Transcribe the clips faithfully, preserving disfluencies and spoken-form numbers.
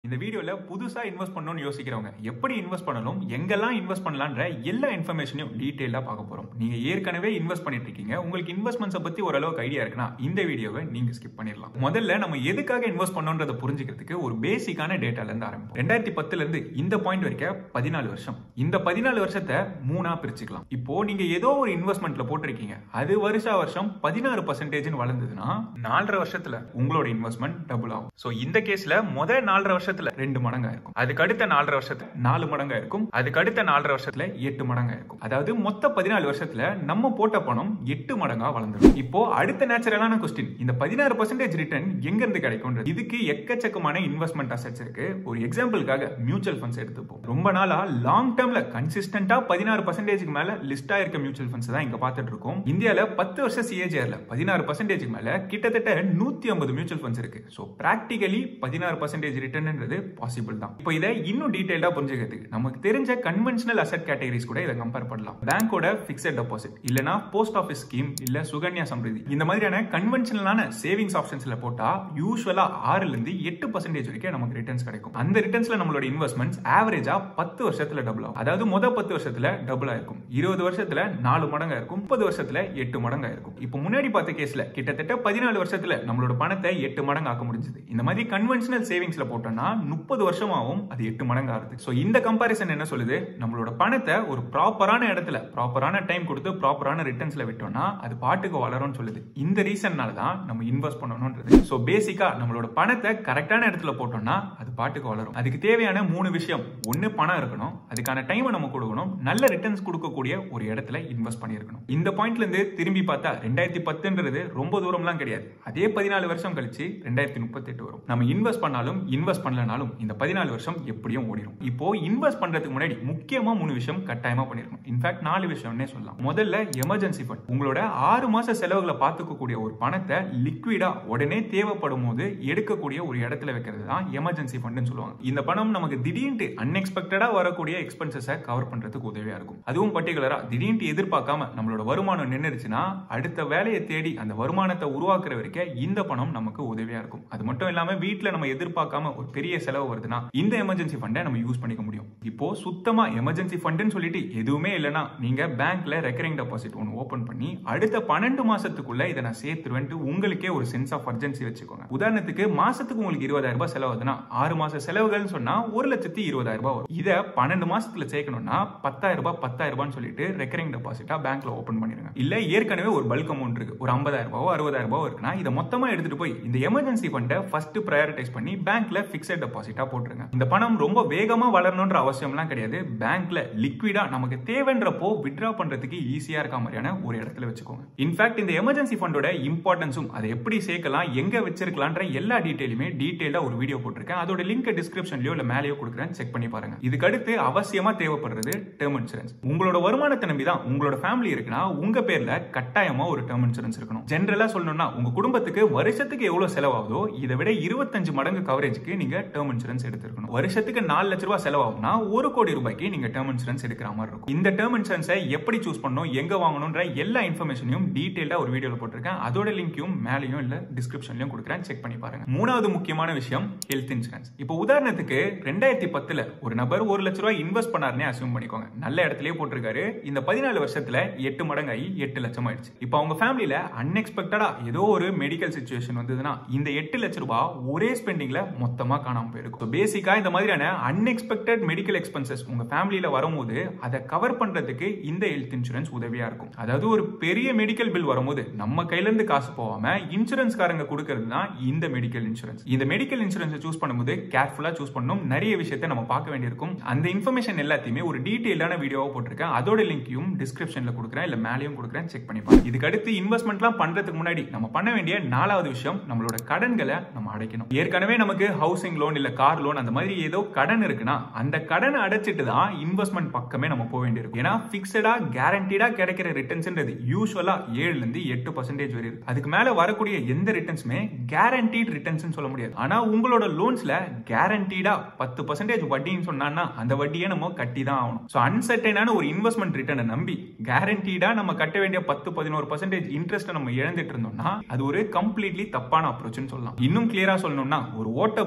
இந்த வீடியோல புதுசா இன்வெஸ்ட் பண்ணணும்னு யோசிக்கிறவங்க எப்படி இன்வெஸ்ட் பண்ணணும், எங்கெல்லாம் இன்வெஸ்ட் பண்ணலாம்ன்ற எல்லா இன்ஃபர்மேஷனையும் டீடைலா பார்க்க போறோம். நீங்க ஏற்கனவே இன்வெஸ்ட் பண்ணிட்டு இருக்கீங்க, உங்களுக்கு இன்வெஸ்ட்மெண்ட்ஸ் பத்தி ஓரளவுக்கு ஐடியா இருக்குன்னா இந்த வீடியோவை நீங்க ஸ்கிப் பண்ணிடலாம். முதல்ல நம்ம எதுக்காக இன்வெஸ்ட் பண்ணணும்ன்றதை புரிஞ்சுக்கிறதுக்கு ஒரு பேசிக்கான டேட்டால இருந்து ஆரம்பிப்போம். ரெண்டாயிரத்தி பத்துல இருந்து இந்த பாயிண்ட் வரைக்கும் பதினாலு வருஷம். இந்த பதினாலு வருஷத்தை மூணா பிரிச்சுக்கலாம். இப்போ நீங்க ஏதோ ஒரு இன்வெஸ்ட்மெண்ட்ல போட்டிருக்கீங்க, அது வருஷா வருஷம் பதினாறு பர்சன்டேஜ் வளர்ந்ததுன்னா நாலரை வருஷத்துல உங்களோட இன்வெஸ்ட்மெண்ட் டபுள் ஆகும். சோ இந்த கேஸ்ல முதல் நாலரை வருஷத்துல ரெண்டு மடங்கா இருக்கும், அதுக்கு அடுத்த நாலரை வருஷத்துல நாலு மடங்கா இருக்கும், அதுக்கு அடுத்த நாலரை வருஷத்துல எட்டு மடங்கா இருக்கும். அதாவது மொத்த பதினாலு வருஷத்துல நம்ம போட்ட பணம் எட்டு மடங்கா வளர்ந்துடும். இப்போ அடுத்த நேச்சுரலான கொஸ்டின், இந்த பதினாறு பர்சன்டேஜ் ரிட்டர்ன் எங்க இருந்து கிடைக்கும்? இதுக்கு எக்கச்சக்கமான இன்வெஸ்ட்மெண்ட் அசெட்ஸ் இருக்கு. ஒரு எக்ஸாம்பிளுக்காக மியூச்சுவல் ஃபண்ட்ஸ் எடுத்துப்போம். ரொம்ப நாளா லாங் டேர்ம்ல கன்சிஸ்டன்டா பதினாறு பர்சன்டேஜ்க்கு மேல லிஸ்ட் ஆயிருக்க மியூச்சுவல் ஃபண்ட்ஸ் தான் இங்க பாத்துட்டு இருக்கோம். இந்தியால பத்து வருஷம் சிஏஜிஆர்ல பதினாறு பர்சன்டேஜ்க்கு மேல கிட்டத்தட்ட நூத்தி ஐம்பது மியூச்சுவல் ஃபண்ட்ஸ் இருக்கு. சோ பிராக்டிகலி பதினாறு பர்சன்டேஜ் ரிட்டர்ன் பாசிபிள் தான். இப்போ இதை இன்னும் டீடைலா புரிஞ்சுக்கிறதுக்கு நமக்கு தெரிஞ்ச கன்வென்ஷனல் அசெட் கேட்டகரிஸ் கூட இதை கம்பேர் பண்ணலாம். பேங்கோட பிக்ஸட் டெபாசிட், இல்லனா போஸ்ட் ஆஃபீஸ் ஸ்கீம், இல்ல சுகன்யா சம்ரிதி, இந்த மாதிரியான கன்வென்ஷனலான சேவிங்ஸ் ஆப்ஷன்ஸ்ல போட்டா யூசுவலா ஆறுல இருந்து எட்டு பர்சன்டேஜ் வரைக்கும் நமக்கு ரிட்டர்ன்ஸ் கிடைக்கும். அந்த ரிட்டர்ன்ஸ்ல நம்மளோட இன்வெஸ்ட்மெண்ட்ஸ் ஆவரேஜா பத்து வருஷத்துல டபுள் ஆகும். அதாவது முதல் பத்து வருஷத்துல டபுள் ஆயிருக்கும், இருபது வருஷத்துல நாலு மடங்கா இருக்கும், முப்பது வருஷத்துல எட்டு மடங்கா இருக்கும். இப்போ முன்னாடி பார்த்த கேஸ்ல கிட்டத்தட்ட பதினாலு வருஷத்துல நம்மளோட பணத்தை எட்டு மடங்கு ஆக்க முடிஞ்சது. இந்த மாதிரி கன்வென்ஷனல் சேவிங்ஸ்ல போட்டோம்னா முப்பது வருஷமாவும் அது எட்டு மடங்கு ஆகுது. சோ இந்த கம்பாரிசன் என்ன சொல்லுது? நம்மளோட பணத்தை ஒரு ப்ராப்பரான இடத்துல ப்ராப்பரான டைம் கொடுத்து ப்ராப்பரான ரிட்டர்ன்ஸ்ல விட்டோம்னா அது பாட்டுக்கு வளரும்னு சொல்லுது. இந்த ரீசன்னால தான் நம்ம இன்வெஸ்ட் பண்ணணும்ன்றது. சோ பேசிக்கா நம்மளோட பணத்தை கரெக்டான இடத்துல போட்டோம்னா அது பாட்டுக்கு வளரும். அதுக்கு தேவையான மூணு விஷயம். ஒன்னு பணம் இருக்கணும், அதுக்கான டைம் நம்ம கொடுக்கணும், நல்ல ரிட்டர்ன்ஸ் கொடுக்கக்கூடிய ஒரு இடத்துல இன்வெஸ்ட் பண்ணிருக்கணும். இந்த பாயிண்ட்ல இருந்து திரும்பி பார்த்தா ரெண்டாயிரத்தி பத்துன்றது ரொம்ப தூரம்லாம் கிடையாது. அதே பதினாலு வருஷம் கழிச்சு ரெண்டாயிரத்தி முப்பத்தி எட்டு வரும். நம்ம இன்வெஸ்ட் பண்ணாலும் இன்வெஸ்ட் பண்ணலனாலும் இந்த பதினாலு வருஷம் எப்படியும் ஓடிடும். இப்போ இன்வெஸ்ட் பண்றதுக்கு முன்னாடி முக்கியமா மூணு விஷயம் கட்டாயமா பண்ணிருக்கணும். இன்ஃபேக்ட் நாலு விஷயம்னே சொல்லலாம். முதல்ல எமர்ஜென்சி ஃபண்ட். உங்களோட ஆறு மாச செலவுகளை பார்த்துக்கக்கூடிய ஒரு பணத்தை லிக்விடா உடனே தேவைப்படும் போது எடுக்கக்கூடிய ஒரு இடத்துல வைக்கிறது தான் எமர்ஜென்சி ஃபண்ட்னு சொல்லுவாங்க. இந்த பணம் நமக்கு திடீர்னு அன்எக்ஸ்பெக்டடா வரக்கூடிய எக்ஸ்பென்சஸை கவர் பண்றதுக்கு உதவியா இருக்கும். அதுவும் பர்டிகுலரா திடீர்னு எதிர்பார்க்காம நம்மளோட வருமானம் நின்னுருச்சுன்னா அடுத்த வேலையை தேடி அந்த வருமானத்தை உருவாக்குற வரைக்கும் இந்த பணம் நமக்கு உதவியா இருக்கும். அது மட்டும் இல்லாம வீட்டுல நம்ம எதிர்பார்க்காம ஒரு பெரிய செலவு வருதுன்னா இந்த எமர்ஜென்சி ஃபண்டை நம்ம யூஸ் பண்ணிக்க முடியும். இப்போ சுத்தமா எமர்ஜென்சி ஃபண்ட்னு சொல்லிட்டு எதுவுமே இல்லைன்னா நீங்க பேங்க்ல ரெக்கரிங் டெபாசிட் ஒன்று ஓபன் பண்ணி அடுத்த பன்னெண்டு மாசத்துக்குள்ள இதை நான் சேர்த்துருவேன் உங்களுக்கே ஒரு சென்ஸ் ஆஃப் அர்ஜென்சி வச்சுக்கோங்க. உதாரணத்துக்கு மாசத்துக்கு உங்களுக்கு இருபதாயிரம் ரூபாய் செலவுதுன்னா ஆறு மாச செலவுகள் சொன்னா ஒரு லட்சத்தி இருபதாயிரம் ரூபாய் வரும். இதை பன்னெண்டு மாசத்துல சேர்க்கணும்னா பத்தாயிரம் ரூபாய் பத்தாயிரம் ரூபாய் சொல்லிட்டு ரெக்கரிங் டெபாசிட்டா பேங்க்ல ஓபன் பண்ணிருங்க. இல்ல ஏற்கனவே ஒரு பல்க் அமௌண்ட் இருக்கு, ஒரு ஐம்பதாயிரம் ரூபாய் அறுபதாயிரம் ரூபாய் இருக்குன்னா இதை மொத்தமா எடுத்துட்டு போய் இந்த எமர்ஜென்சி ஃபண்டை ஃபர்ஸ்ட் ப்ரையாரிட்டைஸ் பண்ணி பேங்க்ல பிக்ஸட் டெபாசிட்டா போட்டுருங்க. இந்த பணம் ரொம்ப வேகமா வளரணும்ன்ற அவசியம்லாம் கிடையாது. பேங்க்ல லிக்விடா நமக்கு தேவைன்றப்போ வித்ட்ரா பண்றதுக்கு ஈஸியா இருக்க மாதிரியான ஒரு இடத்துல வச்சுக்கோங்க. இன்ஃபேக்ட் இந்த எமர்ஜென்சி ஃபண்டோட இம்பார்ட்டன்ஸும் அதை எப்படி சேர்க்கலாம், எங்க வச்சிருக்கலாம்ன்ற எல்லா டீடைலுமே டீடைலா ஒரு வீடியோ போட்டிருக்கேன். அதோட லிங்க் டிஸ்கிரிப்ஷன்லயோ இல்ல மேலேயோ கொடுக்குறேன், செக் பண்ணி பாருங்க. இதுக்கு அடுத்து அவசியமா தேவைப்படுறது டேர்ம் இன்சூரன்ஸ். உங்களோட வருமானத்தை நம்பி தான் உங்களோட ஃபேமிலி இருக்குன்னா உங்க பேர்ல கட்டாயமா ஒரு டேர்ம் இன்சூரன்ஸ் இருக்கணும். ஜெனரலா சொல்லணும்னா உங்க குடும்பத்துக்கு வருஷத்துக்கு எவ்வளவு செலவாகுதோ இதை விட இருபத்தஞ்சு மடங்கு கவரேஜ்க்கு நீங்க டேர்ம் இன்சூரன்ஸ் எடுத்துக்கணும். வருஷத்துக்கு நாலு லட்ச ரூபாய் செலவாகும்னா ஒரு கோடி ரூபாய்க்கு நீங்க டேர்ம் இன்சூரன்ஸ் எடுக்கிற மாதிரி இருக்கும். இந்த டேர்ம் இன்சூரன்ஸை எப்படி சூஸ் பண்ணணும், எங்க வாங்கணும்ன்ற எல்லா இன்ஃபர்மேஷனையும் டீடைலா ஒரு வீடியோல போட்டிருக்கேன். அதோட லிங்கையும் மேலேயும் இல்ல டிஸ்கிரிப்ஷன்லயும் கொடுக்குறேன், செக் பண்ணி பாருங்க. மூணாவது முக்கியமான விஷயம் ஹெல்த் இன்சூரன்ஸ். இப்போ உதாரணத்துக்கு ரெண்டாயிரத்தி பத்துல ஒரு நபர் ஒரு லட்ச ரூபாய் இன்வெஸ்ட் பண்ணாருன்னு அசியூம் பண்ணிக்கோங்க. நல்ல இடத்துலயே போட்டிருக்காரு. இந்த பதினாலு வருஷத்துல எட்டு மடங்காகி எட்டு லட்சம் ஆயிடுச்சு. இப்போ அவங்க ஃபேமிலியில அன்எக்ஸ்பெக்டடா ஏதோ ஒரு மெடிக்கல் சிச்சுவேஷன் வந்ததுன்னா இந்த எட்டு லட்ச ரூபாய் ஒரே ஸ்பெண்டிங்ல மொத்தமா காணாம போயிருக்கும். பேசிக்கா இந்த மாதிரியான அன்எக்ஸ்பெக்டட் மெடிக்கல் எக்ஸ்பென்சஸ் உங்க ஃபேமிலியில வரும்போது அதை கவர் பண்றதுக்கு இந்த ஹெல்த் இன்சூரன்ஸ் உதவியா இருக்கும். அதாவது ஒரு பெரிய மெடிக்கல் பில் வரும்போது நம்ம கையில இருந்து காசு போகாம இன்சூரன்ஸ் காரங்க கொடுக்கிறது தான் இந்த மெடிக்கல் இன்சூரன்ஸ். இந்த மெடிக்கல் இன்சூரன்ஸ் சூஸ் பண்ணும்போது கேர்ஃபுல்லா சூஸ் பண்ணணும். நிறைய விஷயத்தை நம்ம பார்க்க வேண்டியிருக்கும். அந்த இன்ஃபர்மேஷன் எல்லாத்தையுமே ஒரு டீடைலான வீடியோவா போட்டிருக்கேன். அதோட லிங்கையும் டிஸ்கிரிப்ஷன்ல கொடுக்குறேன், இல்ல மேலேயும் கொடுக்குறேன், செக் பண்ணி பாருங்க. இதுக்கு அடுத்து இன்வெஸ்ட்மெண்ட்லாம் பண்றதுக்கு முன்னாடி நம்ம பண்ண வேண்டிய நாலாவது விஷயம் நம்மளோட கடன்களை நம்ம அடைக்கணும். ஏற்கனவே நமக்கு ஹவுசிங் லோன் இல்ல கார் லோன் அந்த மாதிரி ஏதோ கடன் இருக்குன்னா அந்த கடனை அடைச்சிட்டு தான் இன்வெஸ்ட்மெண்ட் பக்கமே நம்ம போக வேண்டியிருக்கும். ஏன்னா பிக்ஸடா கேரண்டீடா கிடைக்கிற ரிட்டர்ன்ஸ்ன்றது யூசுவலா ஏழுல இருந்து எட்டு பர்சன்டேஜ் வரை இருக்கு. அதுக்கு மேல வரக்கூடிய எந்த ரிட்டர்ன்ஸுமே கேரண்டீட் ரிட்டர்ன்ஸ் சொல்ல முடியாது. ஆனா உங்களோட லோன்ஸ்ல கேரண்டீடா பத்து பர்சன்டேஜ் வட்டின்னு சொன்னா அந்த வட்டியை நம்ம கட்டி தான் ஆகணும். சோ அன்சர்டைனான ஒரு இன்வெஸ்ட்மெண்ட் ரிட்டர்னை நம்பி கேரண்டீடா நம்ம கட்ட வேண்டிய பத்து பதினோரு பர்சன்டேஜ் இன்ட்ரெஸ்ட் நம்ம இழந்துட்டு இருந்தோம்னா அது ஒரு கம்ப்ளீட்லி தப்பான அப்ரோச் சொல்லலாம். இன்னும் கிளியரா சொல்லணும்னா ஒரு ஓட்ட பக்கெட்ல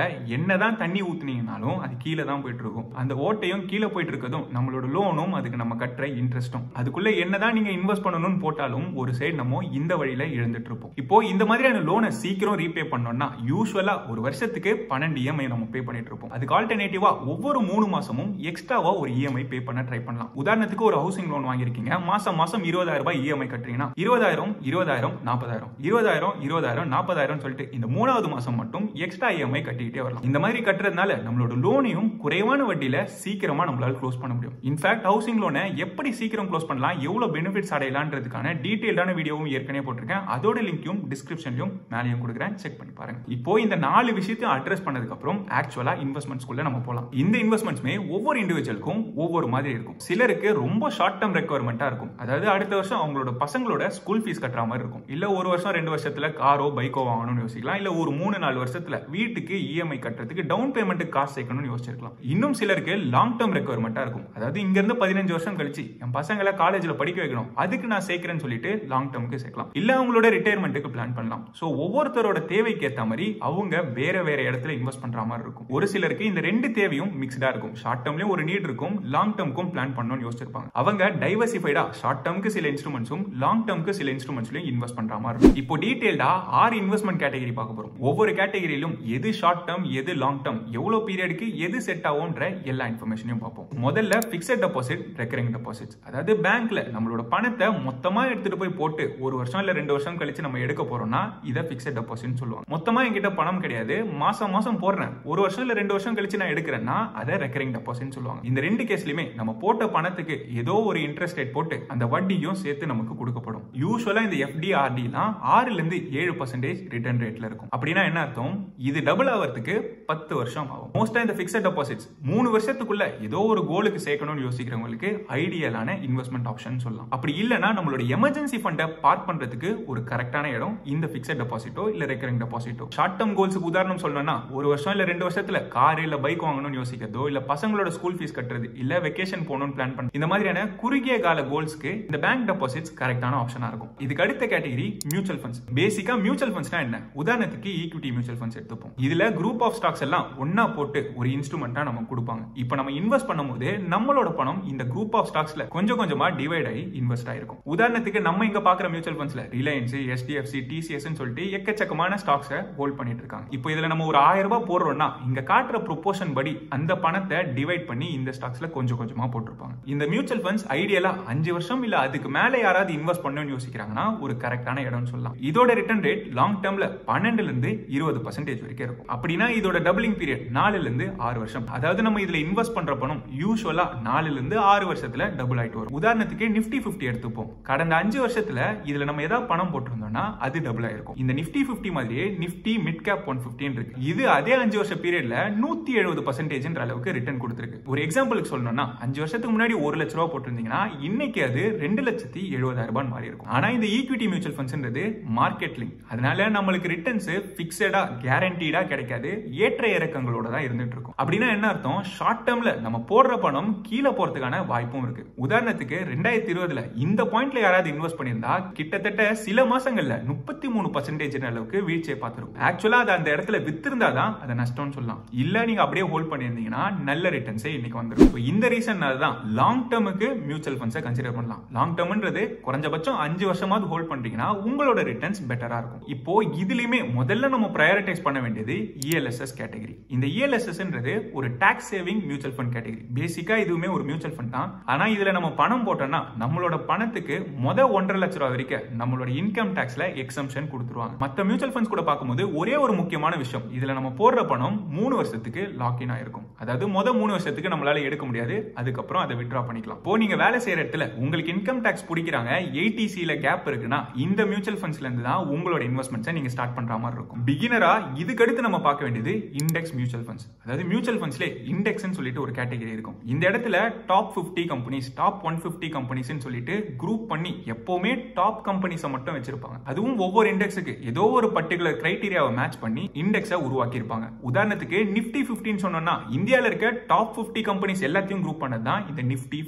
என்னதான் தண்ணி ஊத்துனீங்கனாலும் அது கீழே தான் போயிட்டு இருக்கும். அந்த ஓட்டையும் கீழே போயிட்டு இருக்கதும் நம்மளோட லோனும் அதுக்கு நம்ம கட்டுற இன்ட்ரெஸ்டும். அதுக்குள்ள என்னதான் நீங்க இன்வெஸ்ட் பண்ணணும்னு போட்டாலும் ஒரு சைடு நம்ம இந்த வழியில இழந்துட்டு இருப்போம். இப்போ இந்த மாதிரியான லோனை சீக்கிரம் ரீபே பண்ணோம்னா யூசுவலா ஒரு வருஷத்துக்கு பன்னெண்டு இஎம்ஐ நம்ம பே பண்ணிட்டு இருப்போம். அதுக்கு ஆல்டர்னேட்டிவா ஒவ்வொரு மூணு மாசமும் எக்ஸ்ட்ராவா ஒரு இஎம்ஐ பே பண்ண ட்ரை பண்ணலாம். உதாரணத்துக்கு ஒரு ஹவுசிங் லோன் வாங்கிருக்கீங்க, மாசம் மாசம் இருபதாயிரம் ரூபாய் இஎம்ஐ கட்டுறீங்கன்னா இருபதாயிரம் இருபதாயிரம் நாற்பதாயிரம் இருபதாயிரம் இருபதாயிரம் நாற்பதாயிரம் சொல்லிட்டு இந்த மூணாவது மாசம் மட்டும் எக்ஸ்ட்ரா இஎம்ஐ கட்டிக்கிட்டே வரலாம். இந்த மாதிரி கட்டுறதுனால நம்மளோட லோனையும் குறைவான வட்டியில சீக்கிரமா நம்மளால க்ளோஸ் பண்ண முடியும். இன்ஃபேக்ட் ஹவுசிங் லோனை எப்படி சீக்கிரம் க்ளோஸ் பண்ணலாம், எவ்வளவு பெனிஃபிட்ஸ் அடையலாம்ன்றதுக்கான டீடைல்டான வீடியோவும் ஏற்கனவே போட்டிருக்கேன். அதோட லிங்கையும் டிஸ்கிரிப்ஷன்லயும் மேலேயும் கொடுக்குறேன், செக் பண்ணி பாருங்க. இப்போ இந்த நாலு விஷயத்தையும் அட்ரஸ் பண்ணதுக்கு அப்புறம் ஆக்சுவலா இன்வெஸ்ட்மெண்ட்ஸ்குள்ள நம்ம போலாம். இந்த இன்வெஸ்ட்மெண்ட்ஸ்மே ஒவ்வொரு இண்டிவிஜுவலுக்கும் ஒவ்வொரு மாதிரி இருக்கும். சிலருக்கு ரொம்ப ஷார்ட் டர்ம் ரெக்வயர்மெண்டா இருக்கும். அதாவது அடுத்த வருஷம் அவங்களோட பசங்களோட ஸ்கூல் ஃபீஸ் கட்டுற மாதிரி இருக்கும். இல்ல ஒரு வருஷம் ரெண்டு வருஷத்துல காரோ பைக்கோ வாங்கணும்னு யோசிக்கலாம். இல்ல ஒரு மூணு நாலு வருஷத்துல வீட்டுக்கு இஎம்ஐ கட்டுறதுக்கு டவுன் பேமெண்ட்டுக்கு காசு சேர்க்கணும்னு யோசிச்சிருக்கலாம். இன்னும் சிலருக்கு லாங் டர்ம் ரெக்வயர்மெண்டா இருக்கும். அதாவது இங்க இருந்து பதினஞ்சு வருஷம் கழிச்சு என் பசங்களை காலேஜ்ல படிக்க வைக்கணும், அதுக்கு நான் சேர்க்கிறேன்னு சொல்லிட்டு லாங் டர்முக்கு சேர்க்கலாம். இல்ல அவங்களோட ரிட்டையர்மெண்ட்டுக்கு பிளான் பண்ணலாம். சோ ஒவ்வொருத்தரோட தேவைக்கு ஏற்ற மாதிரி அவங்க வேற வேற இடத்துல இன்வெஸ்ட் பண்ற மாதிரி இருக்கும். ஒரு சிலருக்கு இந்த ரெண்டு தேவையும் மிக்ஸ்டா இருக்கும். ஷார்ட் டர்ம்லயும் ஒரு நீட் இருக்கும், லாங் டர்முக்கும் பிளான் பண்ணணும்னு யோசிச்சிருப்பாங்க. அவங்க டைவர்சிஃபைடா ஷார்ட் டர்முக்கு சில இன்ஸ்ட்ருமெண்ட்ஸும் லாங் டர்முக்கு சில இன்ஸ்ட்ருமெண்ட்ஸ்லயும் இன்வெஸ்ட் பண்ற மாதிரி இருக்கும். இப்போ டீடைல்டா ஆறு இன்வெஸ்ட்மெண்ட் கேட்டகரி பார்க்க போறோம். ஒவ்வொரு கேட்டகரியிலும் எது ஷார்ட் டர்ம் எது லாங் டர்ம் எவ்வளவு பீரியடுக்கு எது செட் ஆகும்ன்ற எல்லா இன்ஃபர்மேஷனையும் பார்ப்போம். முதல்ல பிக்ஸட் டெபாசிட், ரெக்கரிங் டெபாசிட்ஸ். அதாவது பேங்க்ல நம்மளோட பணத்தை மொத்தமா எடுத்துட்டு போய் போட்டு ஒரு வருஷம் இல்ல ரெண்டு வருஷம் கழிச்சு நம்ம எடுக்க போறோம்னா இதை பிக்ஸட் டெபாசிட்னு சொல்லுவாங்க. மொத்தமா என்கிட்ட பணம் கிடையாது, மாசம் மாசம் போடுறேன், ஒரு வருஷம் இல்ல ரெண்டு வருஷம் கழிச்சு நான் எடுக்கிறேன்னா அதை ரெக்கரிங் டெபாசிட்னு சொல்லுவாங்க. இந்த ரெண்டு கேஸ்லயுமே நம்ம போட்ட பணத்துக்கு ஏதோ ஒரு இன்ட்ரெஸ்ட் ரேட் போட்டு அந்த வட்டியும் சேர்த்து நமக்கு கொடுக்கப்படும். யூசுவலா இந்த எஃப்டி ஆர்டிலாம் ஆறுல இருந்து ஏழு பர்சன்டேஜ் ரிட்டர்ன் ரேட்ல இருக்கும். அப்படின்னா என்ன அர்த்தம், இது டபுள் ஆகிறதுக்கு பத்து வருஷம் ஆகும். மோஸ்டா இந்த பிக்ஸட் டெபாசிட்ஸ் மூணு வருஷத்துக்குள்ள ஏதோ ஒரு கோலுக்கு சேர்க்கணும்னு யோசிக்கிறவங்களுக்கு ஐடியலான இன்வெஸ்ட்மெண்ட் ஆப்ஷன் சொல்லலாம். அப்படி இல்லைன்னா நம்மளோட எமர்ஜென்சி ஃபண்டை பார்க் பண்றதுக்கு ஒரு கரெக்டான இடம் இந்த பிக்ஸட் டெபாசிட்டோ இல்ல ரெக்கரிங் டெபாசிட்டோ. ஷார்ட் டர்ம் கோல்ஸ்க்கு உதாரணம் சொல்லணும்னா ஒரு வருஷம் இல்ல ரெண்டு வருஷத்துல கார் இல்ல பைக் வாங்கணும்னு யோசிக்கிறதோ இல்ல பசங்களோட ஸ்கூல் ஃபீஸ் கட்டுறது இல்ல வெக்கேஷன் போகணும்னு பிளான் பண்ண இந்த மாதிரியான குறுகிய கால கோல்ஸ்க்கு இந்த பேங்க் டெபாசிட்ஸ் கரெக்டான ஆப்ஷனா இருக்கும். இதுக்கு அடுத்த கேட்டகரி மியூச்சுவல் ஃபண்ட்ஸ். பேசிக்கா மியூச்சுவல் ஃபண்ட்ஸ்னா என்ன, உதாரணத்துக்கு ஈக்விட்டி மியூச்சுவல் ஃபண்ட்ஸ் எடுத்துப்போம். இதுல குரூப் ஆஃப் ஸ்டாக்ஸ் எல்லாம் ஒன்னா போட்டு ஒரு இன்ஸ்ட்ருமெண்டா நமக்கு கொடுப்பாங்க. இப்போ நம்ம இன்வெஸ்ட் பண்ணும்போது நம்மளோட பணம் இந்த குரூப் ஆஃப் ஸ்டாக்ஸ்ல கொஞ்சம் கொஞ்சமா டிவைட் ஆகி இன்வெஸ்ட் ஆயிருக்கும். உதாரணத்துக்கு நம்ம இங்க பாக்குற மியூச்சுவல் ஃபண்ட்ஸ்ல ரிலையன்ஸ், எஸ்டிஎஃப்சி, டிசிஎஸ் சொல்லிட்டு எக்கச்சக்கமான ஸ்டாக்ஸை ஹோல்ட் பண்ணிட்டு இருக்காங்க. இப்போ இதுல நம்ம ஒரு ஆயிரம் ரூபாய் போடுறோம்னா இங்க காட்டுற ப்ரொபோர்ஷன் படி அந்த பணத்தை டிவைட் பண்ணி இந்த ஸ்டாக்ஸ்ல கொஞ்சம் கொஞ்சமா போட்டிருப்பாங்க. இந்த மியூச்சுவல் ஃபண்ட்ஸ் ஐடியலா அஞ்சு வருஷம் இல்ல அதுக்கு மேல யாராவது இன்வெஸ்ட் பண்ணணும்னு யோசிக்கிறாங்கன்னா ஒரு கரெக்டான இடம்னு சொல்லலாம். இதோட ரிட்டர்ன் ரேட் லாங் டர்ம்ல பன்னெண்டுல இருந்து இருபது பர்சன்டேஜ் வரைக்கும் இருக்கும். அப்படின்னா இதோட டபுளிங் பீரியட் நாலுல இருந்து ஆறு வருஷம். அதாவது நம்ம இதுல இன்வெஸ்ட் பண்ற பணம் யூசுவலா நாலுல இருந்து ஆறு வருஷத்துல டபுள் ஆயிட்டு வரும். உதாரணத்துக்கு நிப்டி பிப்டி எடுத்துப்போம். கடந்த அஞ்சு வருஷத்துல இதுல நம்ம ஏதாவது பணம் போட்டிருந்தோம்னா அது டபுள் ஆயிருக்கும். இந்த நிப்டி பிப்டி மாதிரியே Nifty mid cap one fifty இருக்கு. இது அதே அஞ்சு வருஷம் பீரியட்ல நூத்தி எழுபது பர்சன்டேஜ் அளவுக்கு ரிட்டர்ன் கொடுத்திருக்கு. ஒரு எக்ஸாம்பிளுக்கு சொல்லணும்னா அஞ்சு வருஷத்துக்கு முன்னாடி ஒரு லட்ச ரூபாய் போட்டிருந்தீங்கன்னா இன்னைக்கு அது ரெண்டு லட்சத்தி எழுபதாயிரம் ரூபாய் மாறி இருக்கும். ஆனா இந்த ஈக்விட்டி மியூச்சுவல் ஃபண்ட்ஸ்ன்றது மார்க்கெட் லிங்க். அதனால நம்மளுக்கு ரிட்டர்ன்ஸ் பிக்ஸடா கேரண்டீடா கிடைக்காது, ஏற்ற இறக்கங்களோட தான் இருந்துட்டு இருக்கும். அப்படின்னா என்ன அர்த்தம், ஷார்ட் டர்ம்ல நம்ம போடுற பணம் கீழே போறதுக்கான வாய்ப்பும் இருக்கு. உதாரணத்துக்கு ரெண்டாயிரத்தி இருபதுல இந்த பாயிண்ட்ல யாராவது இன்வெஸ்ட் பண்ணியிருந்தா கிட்டத்தட்ட சில மாசங்கள்ல முப்பத்தி மூணு பர்சன்டேஜ் அளவுக்கு வீழ்ச்சியை பார்த்திருக்கும். ஆக்சுவலா அது அந்த இடத்துல வித்திருந்தா தான் அதை நஷ்டம்னு சொல்லலாம். இல்ல நீங்க அப்படியே ஹோல்ட் பண்ணியிருந்தீங்கன்னா நல்ல ரிட்டர்ன்ஸே இன்னைக்கு வந்துடும். இந்த ரீசன்னால தான் லாங் டர்முக்கு மியூச்சுவல் ஃபண்ட்ஸை கன்சிடர் பண்ணலாம். லாங் டர்ம்ன்றது குறைஞ்சபட்சம் அஞ்சு வருஷமாவது ஹோல்ட் பண்றீங்கன்னா உங்களோட ரிட்டர்ன்ஸ் பெட்டரா இருக்கும். இப்போ இதுலயுமே முதல்ல நம்ம பிரையாரிட்டைஸ் பண்ண வேண்டியது இஎல்எஸ்எஸ் கேட்டகரி. இந்த இஎல்எஸ்எஸ்ன்றது ஒரு tax saving mutual fund category. பேசிக்கா இதுவுமே ஒரு மியூச்சுவல் ஃபண்ட் தான். ஆனா இதுல நம்ம பணம் போட்டோம்னா நம்மளோட பணத்துக்கு முத ஒன்றரை லட்சம் ரூபாய் வரைக்கும் நம்மளோட இன்கம் டாக்ஸ்ல எக்ஸம்ஷன் கொடுத்துருவாங்க. மத்த மியூச்சுவல் ஃபண்ட்ஸ் கூட பார்க்கும்போது ஒரே ஒரு முக்கியமான விஷயம், இதுல நம்ம போடுற பணம் மூணு வருஷத்துக்கு லாக் இன் ஆயிருக்கும். அதாவது முத மூணு வருஷத்துக்கு நம்மளால எடுக்க முடியாது, அதுக்கப்புறம் அதை வித்ட்ரா பண்ணிக்கலாம். இப்போ நீங்க வேலை செய்யற இடத்துல உங்களுக்கு இன்கம் டாக்ஸ் பிடிக்கிறாங்க, எயிட்டிசில கேப் இருக்குன்னா இந்த மியூச்சுவல் ஃபண்ட்ஸ்ல இருந்து தான் உங்களோட இன்வெஸ்ட்மெண்ட்ஸை நீங்க ஸ்டார்ட் பண்ற மாதிரி இருக்கும். பிகினரா இதுக்கு அடுத்து நம்ம பார்க்க வேண்டியது இண்டெக்ஸ் மியூச்சுவல் ஃபண்ட்ஸ். அதாவது மியூச்சுவல் ஃபண்ட்ஸ்ல இண்டெக்ஸ்னு சொல்லிட்டு ஒரு கேட்டகரி இருக்கும். இந்த இடத்துல top fifty companies, top one fifty companies சொல்லிட்டு குரூப் பண்ணி எப்பவுமே டாப் கம்பெனிஸை மட்டும் வச்சிருப்பாங்க. அதுவும் ஒவ்வொரு இண்டெக்ஸுக்கு ஏதோ ஒரு பர்டிகுலர் கிரைட்டீரியாவை மேட்ச் பண்ணி இண்டெக்ஸை உருவாக்கி இருப்பாங்க. உதாரணத்துக்கு நிப்டி பிப்டி சொன்னோம்னா இந்தியால இருக்க டாப் பிப்டி கம்பெனிஸ் எல்லாத்தையும் குரூப் பண்ணது தான் இந்த நிப்டி பிப்டி.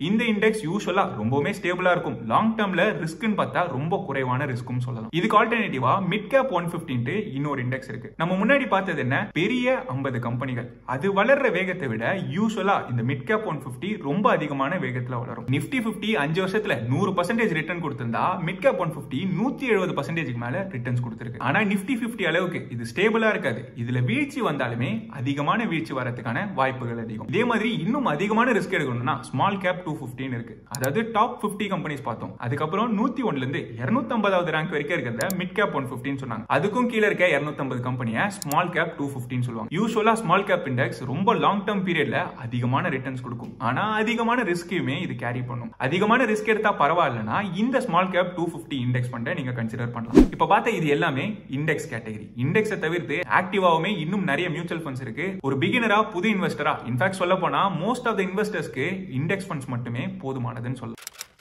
இந்த இண்டெக்ஸ் யூசுவலா ரொம்பவே ஸ்டேபிளா இருக்கும். லாங் டர்ம்ல ரிஸ்க்னு பார்த்தா ரொம்ப குறைவான ரிஸ்க்கும் சொல்லலாம். இதுக்கு ஆல்டர்னேட்டிவா மிட் கேப் ஒன் பிப்டி இன்னொரு இண்டெக்ஸ் இருக்கு. நம்ம முன்னாடி பார்த்தது என்ன, பெரிய ஐம்பது கம்பெனிகள். அது வளர்ற வேகத்தை விட யூசுவலா இந்த மிட் கேப் ஒன் பிப்டி ரொம்ப அதிகமான வேகத்துல வளரும். நிப்டி பிப்டி அஞ்சு வருஷத்துல நூறு பர்சன்டேஜ் ரிட்டர்ன் கொடுத்திருந்தா மிட் கேப் ஒன் பிப்டி நூத்தி எழுபது பர்சன்டேஜ் மேல ரிட்டர்ன்ஸ் கொடுத்திருக்கு. ஆனா நிப்டி பிப்டி அளவுக்கு இது ஸ்டேபிளா இருக்காது. இதுல வீழ்ச்சி வந்தாலுமே அதிகமான வீழ்ச்சி வரதுக்கான வாய்ப்புகள் அதிகம். இதே மாதிரி இன்னும் அதிகமான ரிஸ்க் எடுக்கணும்னா ஸ்மால் கேப் டூ பிப்டி இருக்கு. அதாவது டாப் பிப்டி கம்பெனிஸ் பார்த்தோம். அதுக்கப்புறம் நூத்தி ஒன்னுல இருந்து இருநூத்தி ஐம்பதாவது ரேங்க் வரைக்கும் இருக்கிறத மிட் கேப் ஒன் பிப்டி சொன்னாங்க. அதுக்கும் கீழே இருக்க இருநூத்தி ஐம்பது கம்பெனியை ஸ்மால் கேப் டூ பிப்டி சொல்லுவாங்க. யூசுவலா ஸ்மால் கேப் இண்டெக்ஸ் ரொம்ப லாங் டர்ம் பீரியட்ல அதிகமான ரிட்டர்ன்ஸ் கொடுக்கும். ஆனா அதிகமான ரிஸ்கையுமே இது கேரி பண்ணும். அதிகமான ரிஸ்க் எடுத்தா பரவாயில்லனா இந்த small cap two fifty index ஃபண்டை நீங்க கன்சிடர் பண்ணலாம். இப்ப பார்த்தா இது எல்லாமே இண்டெக்ஸ் கேட்டகரி. இண்டெக்ஸை தவிர்த்து ஆக்டிவாவுமே இன்னும் நிறைய மியூச்சுவல் ஃபண்ட்ஸ் இருக்கு. ஒரு பிகினரா புது இன்வெஸ்டரா இன்ஃபேக்ட் சொல்ல போனா மோஸ்ட் ஆஃப் த இன்வெஸ்டர்ஸ்க்கு இண்டெக்ஸ் ஃபண்ட்ஸ் மட்டுமே போதுமானதுன்னு சொல்லலாம்.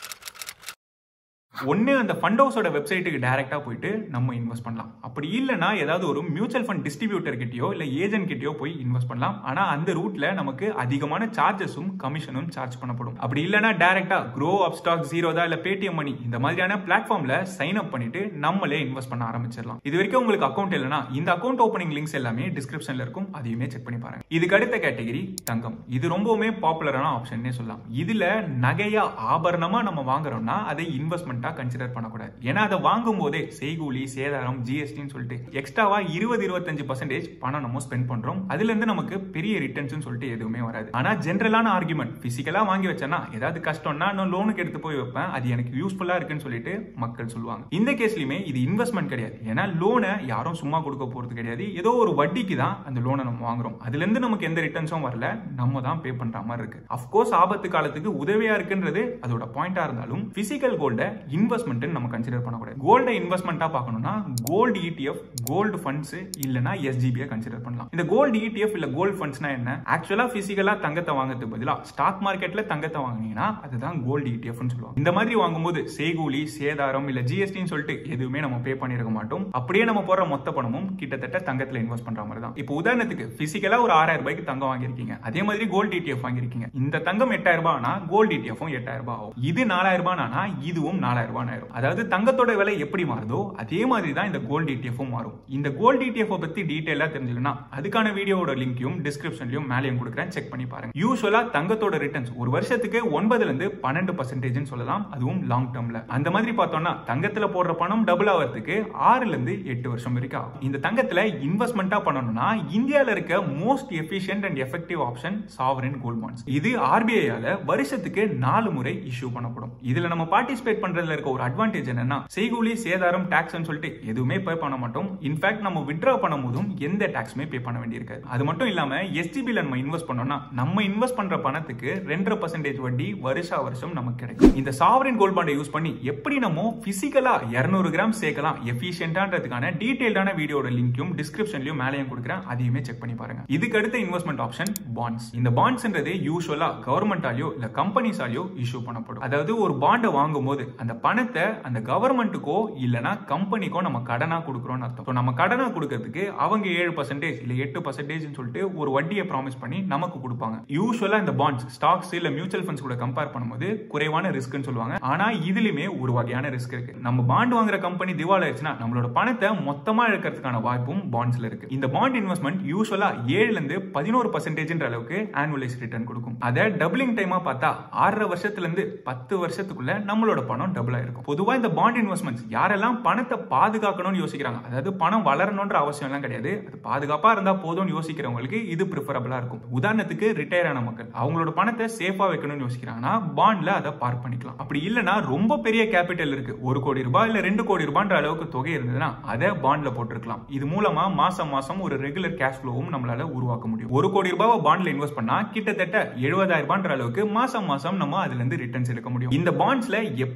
ஒன்னு அந்த ஃபண்ட் ஹவுஸோட வெப்சைட்டுக்கு டைரக்டா போயிட்டு நம்ம இன்வெஸ்ட் பண்ணலாம். அப்படி இல்லைன்னா ஏதாவது ஒரு மியூச்சுவல் ஃபண்ட் டிஸ்ட்ரிபியூட்டர் கிட்டயோ இல்ல ஏஜென்ட் கிட்டயோ போய் இன்வெஸ்ட் பண்ணலாம். ஆனா அந்த ரூட்ல நமக்கு அதிகமான சார்ஜஸும் கமிஷனும் சார்ஜ் பண்ணப்படும். அப்படி இல்லைன்னா டைரக்டா க்ரோ அப்ஸ்டாக் ஜீரோதா இல்ல பேடிஎம் மணி இந்த மாதிரியான பிளாட்ஃபார்ம்ல சைன் அப் பண்ணிட்டு நம்மளே இன்வெஸ்ட் பண்ண ஆரம்பிச்சிடலாம். இது வரைக்கும் உங்களுக்கு அக்கௌண்ட் இல்லைன்னா இந்த அக்கௌண்ட் ஓப்பனிங் லிங்க்ஸ் எல்லாமே டிஸ்கிரிப்ஷன்ல இருக்கும். அதையுமே செக் பண்ணி பாருங்க. இதுக்கு அடுத்த கேட்டகரி தங்கம். இது ரொம்பவுமே பாப்புலரான ஆப்ஷன் சொல்லலாம். இதுல நகையா ஆபரணமா நம்ம வாங்குறோம்னா அதை இன்வெஸ்ட்மெண்டா கன்சிடர் பண்ணக்கூடாது. ஏன்னா அதை வாங்கும் போதே செய்கூலி சேதாரம் ஜிஎஸ்டின்னு சொல்லிட்டு எக்ஸ்ட்ராவா இருபது இருபத்தஞ்சு பர்சன்டேஜ் பணம் நம்ம ஸ்பெண்ட் பண்றோம். அதுல இருந்து நமக்கு பெரிய ரிட்டர்ன்ஸ் சொல்லிட்டு எதுவுமே வராது. ஆனா ஜென்ரலான ஆர்குமெண்ட் பிசிக்கலா வாங்கி வச்சேன்னா ஏதாவது கஷ்டம்னா நான் லோனுக்கு எடுத்து போய் வைப்பேன், அது எனக்கு யூஸ்ஃபுல்லா இருக்குன்னு சொல்லிட்டு மக்கள் சொல்லுவாங்க. இந்த கேஸ்லயுமே இது இன்வெஸ்ட்மெண்ட் கிடையாது. ஏன்னா லோனை யாரும் சும்மா கொடுக்க போறது கிடையாது. ஏதோ ஒரு வட்டிக்கு தான் அந்த லோனை நம்ம வாங்குறோம். அதுல இருந்து நமக்கு எந்த ரிட்டர்ன்ஸும் வரல, நம்ம தான் பே பண்ற மாதிரி இருக்கு. அப்கோர்ஸ் ஆபத்து காலத்துக்கு உதவியா இருக்குன்றது அதோட பாயிண்டா இருந்தாலும் பிசிக்கல் கோல்ட இன்வெஸ்ட்மெண்ட் நம்ம கன்சிடர் பண்ணக்கூடாது. கோல்ட இன்வெஸ்ட்மெண்டா பார்க்கணும்னா கோல்டு இடிஎஃப், கோல்டு ஃபண்ட்ஸ் இல்லனா எஸ்ஜிபியை கன்சிடர் பண்ணலாம். இந்த கோல்டு இடிஎஃப் இல்ல கோல்டு ஃபண்ட்ஸ்னா என்ன? ஆக்சுவலா பிசிக்கலா தங்கத்தை வாங்குறதுக்கு பதிலா ஸ்டாக் மார்க்கெட்ல தங்கத்தை வாங்குனீங்கன்னா அதுதான் கோல்டு இடிஎஃப்னு சொல்லுவாங்க. இந்த மாதிரி வாங்கும்போது செய்கூலி சேதாரம் இல்ல ஜிஎஸ்டின்னு சொல்லிட்டு எதுவுமே நம்ம பே பண்ணிருக்க மாட்டோம். அப்படியே நம்ம போற மொத்த பணமும் கிட்டத்தட்ட தங்கத்துல இன்வெஸ்ட் பண்ற மாதிரி தான். இப்போ உதாரணத்துக்கு பிசிக்கலா ஒரு ஆறாயிரம் ரூபாய்க்கு தங்கம் வாங்கிருக்கீங்க. அதே மாதிரி கோல்டு இடிஎஃப் வாங்கிருக்கீங்க. இந்த தங்கம் எட்டாயிரம் ரூபாய்னா கோல்டு இடிஎஃப்பும் எட்டாயிரம் ரூபாய் ஆகும். இது நாலாயிரம் ரூபாய்னா இதுவும் நாலாயிரம் ரூபாய் ஆயிரும். அதாவது தங்கத்தோட விலை எப்படி மாறுதோ அதே மாதிரி தான் இந்த கோல்டு இடிஎஃப்பும் மாறும். இந்த கோல்டு இடிஎஃப் பத்தி டீடைலா தெரிஞ்சுக்கணும் அதுக்கான வீடியோவோட லிங்கையும் டிஸ்கிரிப்ஷன்லயும் மேலேயும் கொடுக்குறேன், செக் பண்ணி பாருங்க. யூசுவலா தங்கத்தோட ரிட்டர்ன்ஸ் ஒரு வருஷத்துக்கு ஒன்பதுல இருந்து பன்னெண்டு பர்சன்டேஜ் சொல்லலாம். அதுவும் லாங் டர்ம்ல. அந்த மாதிரி பார்த்தோம்னா தங்கத்துல போடுற பணம் டபுள் ஆகிறதுக்கு ஆறுல இருந்து எட்டு வருஷம் வரைக்கும் ஆகும். இந்த தங்கத்துல இன்வெஸ்ட்மெண்டா பண்ணணும்னா இந்தியால இருக்க most efficient and effective option sovereign gold bonds. இது ஆர்பிஐயால வருஷத்துக்கு நாலு முறை இஷ்யூ பண்ணப்படும். இதுல நம்ம பார்ட்டிசிபேட் பண்றதுல இருக்க ஒரு அட்வான்டேஜ் என்னன்னா செய்கூலி சேதாரம் டாக்ஸ் சொல்லிட்டு எதுவுமே பே பண்ண மாட்டோம். இன்ஃபேக்ட் நம்ம வித்ட்ரா பண்ணும்போதும் எந்த டாக்ஸுமே பே பண்ண வேண்டியிருக்காது. அது மட்டும் இல்லாம எஸ்டிபில நம்ம இன்வெஸ்ட் பண்ணோம்னா நம்ம இன்வெஸ்ட் பண்ற பணத்துக்கு ரெண்டரை பர்சன்டேஜ் வட்டி வருஷா வருஷம் நமக்கு கிடைக்கும். இந்த சாவரின் கோல்ட் பாண்டை யூஸ் பண்ணி எப்படி நம்ம பிசிக்கலா இருநூறு கிராம் சேர்க்கலாம் எஃபிஷியன்டான்றதுக்கான டீடைல்டான வீடியோட லிங்கும் டிஸ்கிரிப்ஷன்லயும் மேலேயும் கொடுக்குறேன், அதையுமே செக் பண்ணி பாருங்க. இதுக்கு அடுத்த இன்வெஸ்ட்மெண்ட் ஆப்ஷன் பாண்ட்ஸ். இந்த பாண்ட்ஸ்ன்றது யூசுவலா கவர்மெண்டாலயோ இல்ல கம்பெனிஸாலயோ இஷ்யூ பண்ணப்படும். அதாவது ஒரு பாண்டை வாங்கும் போது அந்த பணத்தை அந்த கவர்மெண்ட்டுக்கோ இல்லனா கம்பெனிக்கோ நம்ம கடனா கொடுக்குறோம்னு அர்த்தம். நம்ம கடனா கொடுக்கிறதுக்கு அவங்க ஏழு பர்சன்டேஜ் இல்ல எட்டு பர்சன்டேஜ் சொல்லிட்டு ஒரு வட்டியை ப்ராமிஸ் பண்ணி நமக்கு கொடுப்பாங்க. யூசுவலா இந்த பாண்ட்ஸ் ஸ்டாக்ஸ் இல்ல மியூச்சுவல் ஃபண்ட்ஸ் கூட கம்பேர் பண்ணும்போது குறைவான ரிஸ்க்னு சொல்லுவாங்க. ஆனா இதுலயுமே ஒரு வகையான ரிஸ்க் இருக்கு. நம்ம பாண்ட் வாங்குற கம்பெனி திவால் ஆயிடுச்சுன்னா நம்மளோட பணத்தை மொத்தமா இழக்கிறதுக்கான வாய்ப்பும் பாண்ட்ஸ்ல இருக்கு. இந்த பாண்ட் இன்வெஸ்ட்மெண்ட் யூசுவலா ஏழுல இருந்து பதினோரு பர்சன்டேஜ் அளவுக்கு ஆனுவலைஸ் ரிட்டர்ன் கொடுக்கும். அதை டபுளிங் டைமா பார்த்தா ஆறரை வருஷத்துல இருந்து பத்து வருஷத்துக்குள்ள நம்மளோட பணம் டபுள் ஆயிருக்கும். பொதுவா இந்த பாண்ட் இன்வெஸ்ட்மெண்ட்ஸ் யாரெல்லாம் பணத்தை பாதுகாக்கணும்னு யோசிக்கிறாங்க, அதாவது பணம் வளரணும்ன்ற அவசியம் எல்லாம் கிடையாது, அது பாதுகாப்பா இருந்தா போதும்னு யோசிக்கிறவங்களுக்கு இது பிரிஃபரபிளா இருக்கும். உதாரணத்துக்கு ரிட்டையர் ஆன மக்கள் அவங்களோட பணத்தை சேஃபா வைக்கணும்னு யோசிக்கிறாங்கன்னா பாண்ட்ல அதை பார்க் பண்ணிக்கலாம். அப்படி இல்லைன்னா ரொம்ப பெரிய கேபிட்டல் இருக்கு, ஒரு கோடி ரூபாய் இல்ல ரெண்டு கோடி ரூபாய்ன்ற அளவுக்கு தொகை இருந்ததுன்னா அதை பாண்ட்ல போட்டுருக்கலாம். இது மூலமா மாசம் மாசம் ஒரு ரெகுலர் கேஷ் ஃப்ளோவும் நம்மளால உருவாக்க முடியும். ஒரு கோடி ரூபாய் பாண்ட்ல இன்வெஸ்ட் பண்ணா கிட்டத்தட்ட எழுபதாயிரம் ரூபாய்ன்ற அளவுக்கு மாசம் மாசம் நம்ம அதுல இருந்து ரிட்டர்ன்ஸ் எடுக்க முடியும். இந்த பாண்ட்ஸ்ல எப்படி இன்வெஸ்ட்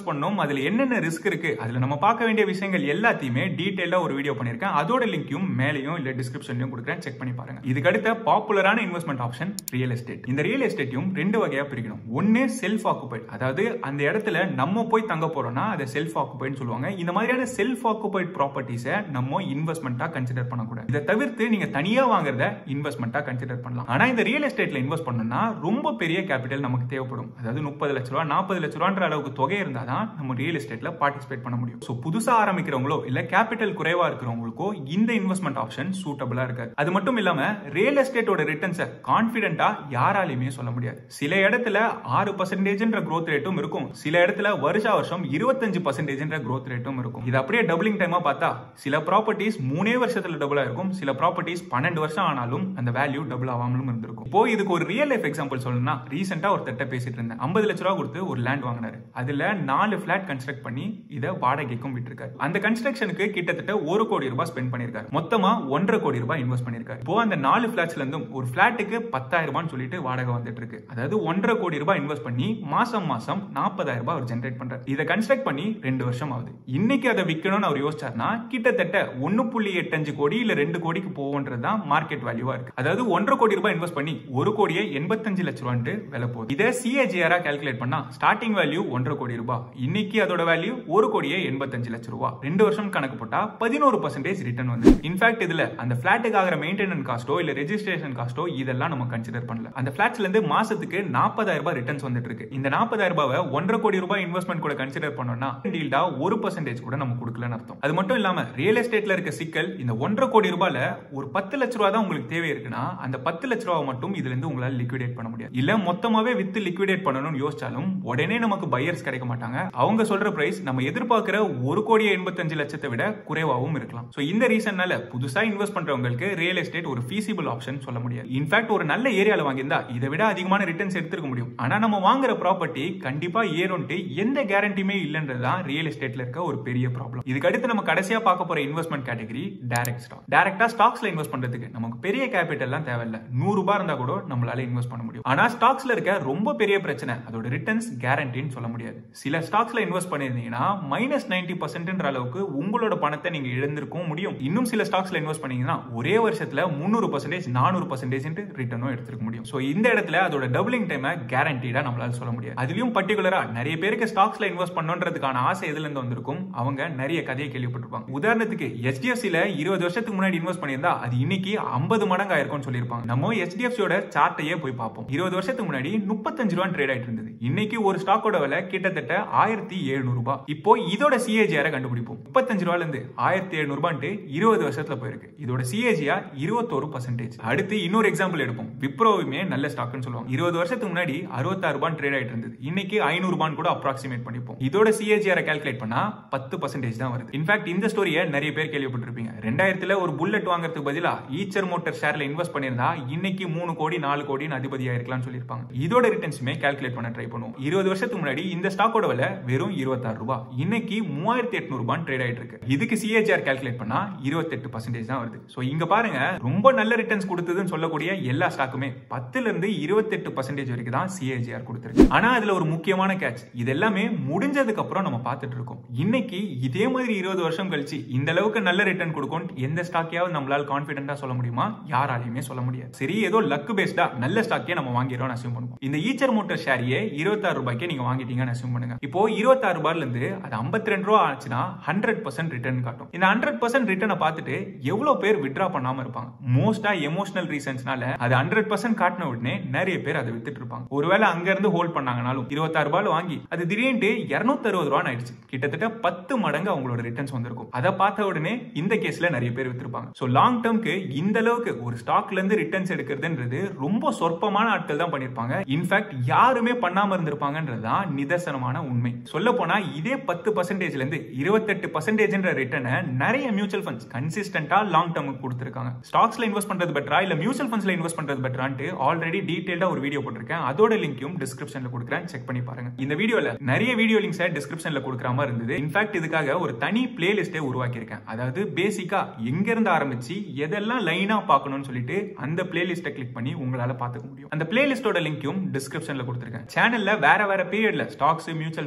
இன்வெஸ்ட் பண்ணணும், அதுல என்னென்ன ரிஸ்க் இருக்கு, அதுல நம்ம பார்க்க வேண்டிய விஷயங்கள் எல்லாத்தையுமே டீடைலா ஒரு வீடியோ பண்ணிருக்கேன். அதோட லிங்கும் மேலேயும் இல்ல டிஸ்கிரிப்ஷன்லயும் கொடுக்குறேன், செக் பண்ணி பாருங்க. இதுக்கு அடுத்த பாப்புலரான இன்வெஸ்ட்மெண்ட் ஆப்ஷன் ரியல் எஸ்டேட். இந்த ரியல் எஸ்டேட்டையும் ரெண்டு வகையா பிரிக்கணும். ஒன்னு செல்ஃப் ஆக்குபைட், அதாவது அந்த இடத்துல நம்ம போய் தங்க போறோம்னா அதை செல்ஃப் ஆக்குபைட் சொல்லுவாங்க. இந்த மாதிரியான செல்ஃப் ஆக்குபைட் ப்ராப்பர்ட்டிஸை நம்ம இன்வெஸ்ட்மெண்டா கன்சிடர் பண்ணக்கூடாது. இதை தவிர்த்து நீங்க தனியா வாங்குறத இன்வெஸ்ட்மெண்டா கன்சிடர் பண்ணலாம். ஆனா இந்த ரியல் எஸ்டேட்ல இன்வெஸ்ட் பண்ணணும்னா ரொம்ப பெரிய கேபிட்டல் நமக்கு தேவைப்படும். அதாவது முப்பது லட்ச ரூபாய் நாற்பது லட்ச ரூபான்ற அளவுக்கு தொகை இருந்தாதான் நம்ம ரியல் எஸ்டேட்ல பார்ட்டிசிபேட் பண்ண முடியும். சோ புதுசா ஆரம்பிக்கிறவங்களோ இல்ல கேபிட்டல் குறைவா இருக்கிறவங்களுக்கோ இந்த இன்வெஸ்ட்மெண்ட் ஆப்ஷன் சூட்டபிளா இருக்காது. அது மட்டும் இல்லாம ரியல் எஸ்டேட்டோட ரிட்டர்ன்ஸை கான்பிடென்ட்டா யாராலையுமே சொல்ல முடியாது. சில இடத்துல ஆறு பர்சன்டேஜ்ன்ற growth ரேட்டும் இருக்கும், சில இடத்துல வருஷ வருஷம் இருபத்தஞ்சு பர்சன்டேஜ்ன்ற growth ரேட்டும் இருக்கும். இது அப்படியே டபுளிங் டைமா பார்த்தா சில ப்ராப்பர்ட்டிஸ் மூணே வருஷத்துல டபுள் ஆயிருக்கும், சில ப்ராப்பர்ட்டிஸ் பன்னெண்டு வருஷம் ஆனாலும் அந்த வேல்யூ டபுள் ஆகாமலும் இருந்திருக்கும். இப்போ இதுக்கு ஒரு ரியல் லைஃப் எக்ஸாம்பிள் சொல்லணும்னா, ரீசெண்டா ஒரு திட்ட பேசிட்டு இருந்தேன். ஐம்பது லட்ச ரூபா கொடுத்து ஒரு லேண்ட் வாங்கினாரு. அதுல நாலு பிளாட் கன்ஸ்ட்ரக்ட் பண்ணி இதை வாடகைக்கும் விட்டுருக்காரு. அந்த கன்ஸ்ட்ரக்ஷனுக்கு கிட்டத்தட்ட ஒரு கோடி ரூபாய் ஸ்பெண்ட் பண்ணிருக்காரு. மொத்தமா ஒன்றரை கோடி ரூபாய் இன்வெஸ்ட் பண்ணிருக்காரு. இப்போ அந்த நாலு பிளாட்ஸ்ல இருந்தும் ஒரு பிளாட்டுக்கு பத்தாயிரம் ரூபாய் சொல்லிட்டு வாடகை வந்துட்டு இருக்கு. அதாவது ஒன்றரை கோடி ரூபாய் இன்வெஸ்ட் பண்ணி மாசம் மாசம் நாற்பதாயிரம் ரூபாய் அவர் ஜெனரேட் பண்றாரு. இதை கன்ஸ்ட்ரக்ட் பண்ணி ரெண்டு வருஷம் ஆகுது. இன்னைக்கு அதை விற்கணும்னு அவர் யோசிச்சார்னா கிட்டத்தட்ட ஒன்னு புள்ளி எட்டு அஞ்சு கோடி இல்ல ரெண்டு கோடிக்கு போகுன்றதுதான் மார்க்கெட் வேல்யூவா இருக்கு. அதாவது ஒன்றரை கோடி ரூபாய் இன்வெஸ்ட் பண்ணி ஒரு கோடியே எண்பத்தஞ்சு லட்ச ரூபாய் விலை போகுது. இதை சிஏஜிஆரா கால்குலேட் பண்ணா ஸ்டார்டிங் வேல்யூ ஒன்றரை கோடி ரூபாய், இன்னைக்கு அதோட வேல்யூ ஒரு கோடியே எண்பத்தஞ்சு லட்ச ரூபாய். ரெண்டு வருஷம் கணக்கு போட்டா பதினோரு பர்சன்டேஜ் ரிட்டர்ன் வந்து. இன்ஃபேக்ட் இதுல அந்த பிளாட்டுக்கு ஆகிற மெயின்டெனன்ஸ் காஸ்டோ இல்ல ரெஜிஸ்ட்ரேஷன் காஸ்டோ இதெல்லாம் நம்ம கன்சிடர் பண்ணல. அந்த பிளாட்ஸ்ல இருந்து மாசத்துக்கு நாற்பதாயிரம் ரூபாய் ரிட்டர்ன்ஸ் வந்துட்டு இருக்கு. இந்த நாற்பதாயிரம் ரூபாய் ஒன்றரை கோடி ரூபாய் இன்வெஸ்ட்மெண்ட் கூட கன்சிடர் பண்ணோம்னா டீல்டா ஒரு பர்சன்டேஜ் கூட நம்ம கொடுக்கலன்னு அர்த்தம். அது மட்டும் இல்லாம ரியல் எஸ்டேட்ல இருக்க சிக்கல், இந்த ஒன்றரை கோடி ரூபாயில ஒரு பத்து லட்ச ரூபாய் தான் உங்களுக்கு தேவை இருக்குன்னா அந்த பத்து லட்ச ரூபாய் மட்டும் இதுல இருந்து உங்களால லிக்விடேட் பண்ண முடியாது. இல்ல மொத்தமாவே வித்து லிக்விடேட் பண்ணணும்னு யோசிச்சாலும் உடனே நமக்கு பையர்ஸ் கிடைக்க மாட்டாங்க. அவங்க சொல்ற பிரைஸ் நம்ம எதிர்பார்க்கிற ஒரு கோடியே எண்பத்தஞ்சு லட்சத்தை விட குறைவாகவும் இருக்கலாம். சோ இந்த ரீசன்னால புதுசா இன்வெஸ்ட் பண்றவங்களுக்கு ரியல் எஸ்டேட் ஒரு ஃபீசிபிள் ஆப்ஷன் சொல்ல முடியாது. இன்ஃபேக்ட் ஒரு நல்ல ஏரியால வாங்கியிருந்தா இதை விட அதிகமான ரிட்டர்ன்ஸ் எடுத்துக்க முடியும். ஆனா நம்ம வாங்குற ப்ராப்பர்ட்டி கண்டிப்பா ஏறும்ட்டு எந்த கேரண்டியுமே இல்லன்றதுதான் ரியல் எஸ்டேட்ல இருக்க ஒரு பெரிய ப்ராப்ளம். இதுக்கு அடுத்து நம்ம கடைசியா பார்க்க போற இன்வெஸ்ட்மெண்ட் கேட்டகரி டைரக்ட் ஸ்டாக். டைரக்டா ஸ்டாக்ஸ்ல இன்வெஸ்ட் பண்றதுக்கு நமக்கு பெரிய கேபிட்டல் எல்லாம் தேவையில்ல. நூறு ரூபாய் இருந்தா கூட நம்மளால இன்வெஸ்ட் பண்ண முடியும். ஆனா ஸ்டாக்ஸ்ல இருக்க ரொம்ப பெரிய பிரச்சனை அதோட ரிட்டர்ன்ஸ் கேரண்டின்னு சொல்ல முடியாது. சில ஸ்டாக்ஸ்ல இன்வெஸ்ட் பண்ணிருந்தீங்கன்னா மைனஸ் நைன்டி பர்சன்ட்ன்ற அளவுக்கு உங்களோட பணத்தை நீங்க இழந்திருக்கவும் முடியும். இன்னும் சில ஸ்டாக்ஸ்ல இன்வெஸ்ட் பண்ணீங்கன்னா ஒரே வருஷத்துல முன்னூறு பர்சன்டேஜ் நானூறு பர்சன்டேஜ் ரிட்டர்னும் எடுத்துக்க முடியும். சோ இந்த இடத்துல அதோட டபுளிங் டைம் கேரண்டீடா நம்மளால சொல்ல முடியாது. அதுலயும் பர்டிகுலரா நிறைய பேருக்கு ஸ்டாக்ஸ்ல இன்வெஸ்ட் பண்ணணும்ன்றதுக்கான ஆசை எதுல இருந்து வந்திருக்கும், அவங்க நிறைய கதையை கேள்விப்பட்டிருப்பாங்க. உதாரணத்துக்கு எச்டிஎஃப்சில இருபது வருஷத்துக்கு முன்னாடி இன்வெஸ்ட் பண்ணியிருந்தா அது இன்னைக்கு ஐம்பது மடங்கு ஆயிருக்கும்னு சொல்லியிருப்பாங்க. நம்ம எச்டிஎஃப்சியோட சார்ட்டையே போய் பார்ப்போம். இருபது வருஷத்துக்கு முன்னாடி முப்பத்தஞ்சு ரூபாய் ட்ரேட் ஆயிட்டு இருந்தது. இன்னைக்கு ஒரு ஸ்டாக்கோட விலை கிட்டத்தட்ட ஆயிரத்தி எழுநூறு ரூபாய். இப்போ இதோட சிஏஜிஆரை கண்டுபிடிப்போம். முப்பத்தஞ்சு ரூபாயில இருந்து ஆயிரத்தி எழுநூறு ரூபாய் இருபது வருஷத்துல போயிருக்கு. இதோட சிஏஜிஆர் இருபத்தோரு பர்சன்டேஜ். அடுத்து இன்னொரு எக்ஸாம்பிள் எடுப்போம். விப்ரோவுமே நல்ல ஸ்டாக்னு சொல்லுவாங்க. இருபது வருஷத்துக்கு முன்னாடி அறுபத்தாறு ரூபாய் ட்ரேட் ஆயிட்டு இருந்தது. இன்னைக்கு ஐநூறு ரூபாய் கூட அப்ராக்சிமேட் பண்ணிப்போம். இதோட சிஏஜிஆரை கால்குலேட் பண்ணா பத்து பர்சன்டேஜ் தான் வருது. இன்ஃபேக்ட் இந்த ஸ்டோரியை நிறைய பேர் கேள்விப்பட்டிருப்பீங்க. ரெண்டாயிரத்துல ஒரு புல்லட் வாங்குறதுக்கு பதிலா ஈச்சர் மோட்டார் ஷேர்ல இன்வெஸ்ட் பண்ணிருந்தா இன்னைக்கு மூணு கோடி நாலு கோடின்னு அதிபதியா இருக்கலாம்னு சொல்லியிருப்பாங்க. இதோட ரிட்டர்ன்ஸுமே கால்குலேட் பண்ண ட்ரை பண்ணுவோம். இருபது வருஷத்துக்கு முன்னாடி இந்த ஸ்டாக்கோட விலை வெறும் இருபத்தாறு ரூபாய். இன்னைக்கு மூவாயிரத்தி எட்நூறு ரூபாய் ட்ரேட் ஆயிட்டு இருக்கு. இதுக்கு சிஏஜிஆர் கால்குலேட் பண்ணா இருபத்தெட்டு பர்சன்டேஜ் தான் வருது. சோ இங்க பாருங்க, ரொம்ப நல்ல ரிட்டர்ன்ஸ் கொடுத்ததுன்னு சொல்லக்கூடிய எல்லா ஸ்டாக்குமே பத்துல இருந்து இருபத்தெட்டு பர்சன்டேஜ் வரைக்கும் தான் சிஏஜிஆர் கொடுத்திருக்கு. ஆனா அதுல ஒரு முக்கியமான கேட்ச், இது எல்லாமே முடிஞ்சதுக்கு அப்புறம் நம்ம பார்த்துட்டு இருக்கோம். இன்னைக்கு இதே மாதிரி இருபது வருஷம் கழிச்சு இந்த அளவுக்கு நல்ல ரிட்டர்ன் கொடுக்கும் எந்த ஸ்டாக்கையாவது நம்மளால கான்பிடென்ட்டா சொல்ல முடியுமா? யாராலையுமே சொல்ல முடியாது. சரி, ஏதோ லக் பேஸ்டா நல்ல ஸ்டாக்கே நம்ம வாங்கிடுறோம் அசியூம் பண்ணுவோம். இந்த ஈச்சர் மோட்டார் ஷேரியே இருபத்தாறு ரூபாய்க்கு நீங்க வாங்கிட்டீங்கன்னு அசியூம் பண்ணுங்க. இப்போ இருபத்தாறு ரூபாயில இருந்து அது ஐம்பத்தி ரெண்டு ரூபாய் ஆச்சுன்னா ஹண்ட்ரட் பர்சன்ட் ரிட்டர்ன் காட்டும். இந்த ஹண்ட்ரட் பர்சன்ட் ரிட்டர்னை பார்த்துட்டு எவ்வளவு பேர் வித்ரா பண்ணாம இருப்பாங்க? மோஸ்டா எமோஷனல் ரீசன்ஸ்னால அது ஹண்ட்ரட் பர்சன்ட் காட்டின உடனே நிறைய பேர் அதை வித்துட்டு இருப்பாங்க. ஒருவேளை அங்க இருந்து ஹோல்ட் பண்ணாங்கனாலும் இருபத்தாறு ரூபாய் வாங்கி அது திடீர்னு இருநூத்தி அறுபது ரூபாய் ஆயிடுச்சு. கிட்டத்தட்ட பத்து மடங்கு அவங்களோட ரிட்டர்ன்ஸ் வந்திருக்கும். அதை பார்த்த உடனே இந்த கேஸ்ல நிறைய பேர் வித்திருப்பாங்க. சோ லாங் டேர்ம்க்கு இந்த அளவுக்கு ஒரு ஸ்டாக்ல இருந்து ரிட்டர்ன்ஸ் எடுக்கிறதுன்றது ரொம்ப சொற்பமான ஆட்கள் தான் பண்ணிருப்பாங்க. இன்ஃபேக்ட் யாருமே பண்ணாம இருந்திருப்பாங்கன்றதுதான் நிதர்சனமான உண்மை. சொல்ல போனா இதே பத்து பர்சன்டேஜ்ல இருந்து இருபத்தெட்டு பர்சன்டேஜ் ரிட்டர்னை நிறைய மியூச்சுவல் ஃபண்ட்ஸ் கன்சிஸ்டன்டா லாங் டேர்முக்கு கொடுத்திருக்காங்க. ஸ்டாக்ஸ்ல இன்வெஸ்ட் பண்றது பெட்டரா இல்ல மியூச்சுவல் ஃபண்ட்ஸ்ல இன்வெஸ்ட் பண்றது பெட்டரான்ட்டு ஆல்ரெடி டீடைலா ஒரு வீடியோ போட்டிருக்கேன். அதோட லிங்கும் டிஸ்கிரிப்ஷன்ல கொடுக்குறேன், செக் பண்ணி பாருங்க. இந்த வீடியோல நிறைய வீடியோ லிங்க்ஸ் டிஸ்கிரிப்ஷன்ல கொடுக்குற மாதிரி இருந்தது. இன்ஃபேக்ட் இதுக்காக ஒரு தனி பிளேலிஸ்டே உருவாக்கி இருக்கேன். அதாவது பேசிக்கா எங்க இருந்து ஆரம்பிச்சு எதெல்லாம் லைனா பார்க்கணும்னு சொல்லிட்டு அந்த பிளேலிஸ்ட்டை கிளிக் பண்ணி உங்களால பார்த்துக்க முடியும். அந்த பிளேலிஸ்டோட லிங்கும் டிஸ்கிரிப்ஷன்ல கொடுத்திருக்கேன். சேனல்ல வேற வேற பீரியட்ல ஸ்டாக்ஸ், மியூச்சுவல்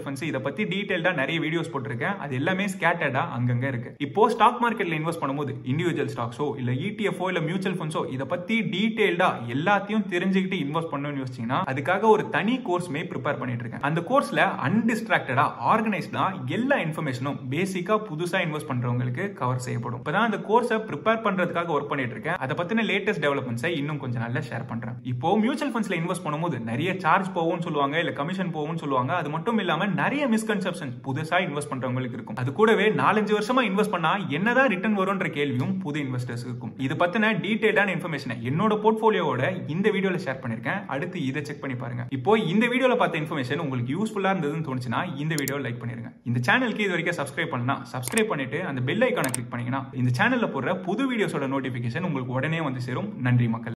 ஃபண்ட்ஸ் இத பத்தி டீடைலா நிறைய வீடியோஸ் போட்டிருக்கேன். அது எல்லாமே ஸ்கேட்டர்டா அங்கங்க இருக்கு. இப்போ ஸ்டாக் மார்க்கெட்ல இன்வெஸ்ட் பண்ணும்போது இண்டிவிஜுவல் ஸ்டாக்ஸோ இல்ல இடிஎஃப்ஓ இல்ல மியூச்சுவல் ஃபண்ட்ஸோ இத பத்தி டீடைலா எல்லாத்தையும் தெரிஞ்சுக்கிட்டு இன்வெஸ்ட் பண்ணணும்னு யோசிச்சீங்கன்னா அதுக்காக ஒரு தனி கோர்ஸ்மே ப்ரிப்பேர் பண்ணிட்டு இருக்கேன். அந்த கோர்ஸ்ல அன்டிஸ்ட்ராக்டடா ஆர்கனைஸ்டா எல்லா இன்ஃபர்மேஷனும் பேசிக்கா புதுசா இன்வெஸ்ட் பண்றவங்களுக்கு கவர் செய்யப்படும். இப்பதான் அந்த கோர்ஸை ப்ரிப்பேர் பண்றதுக்காக ஒர்க் பண்ணிட்டு இருக்கேன். அதை பத்தின லேட்டஸ்ட் டெவலப்மெண்ட்ஸை இன்னும் கொஞ்சம் நல்லா ஷேர் பண்றேன். இப்போ மியூச்சுவல் ஃபண்ட்ஸ்ல இன்வெஸ்ட் பண்ணும்போது நிறைய சார்ஜ் போகும்னு சொல்லுவாங்க, இல்ல கமிஷன் போகும்னு சொல்லுவாங்க. அது மட்டும் இல்லாம நிறைய மிஸ்கன்செப்ஷன் புதுசா இன்வெஸ்ட் பண்றவங்களுக்கு இருக்கும். அது கூடவே நாலஞ்சு வருஷமா இன்வெஸ்ட் பண்ணா என்னதான் ரிட்டர்ன் வரும்ன்ற கேள்வியும் புது இன்வெஸ்டர்ஸ் இருக்கும். இது பத்தின டீடைல்டான இன்ஃபர்மேஷனை என்னோட போர்ட்ஃபோலியோட இந்த வீடியோல ஷேர் பண்ணிருக்கேன். அடுத்து இதை செக் பண்ணி பாருங்க. இப்போ இந்த வீடியோல பார்த்த இன்ஃபர்மேஷன் உங்களுக்கு யூஸ்ஃபுல்லா இருந்ததுன்னு தோணுச்சுன்னா இந்த வீடியோ லைக் பண்ணிருங்க. இந்த சேனலுக்கு இது வரைக்கும் சப்ஸ்கிரைப் பண்ணா சப்ஸ்கிரைப் பண்ணிட்டு அந்த பெல் ஐகானை கிளிக் பண்ணீங்கன்னா இந்த சேனல்ல போடுற புது வீடியோஸோட நோட்டிபிகேஷன் உங்களுக்கு உடனே வந்து சேரும். நன்றி மக்கள்.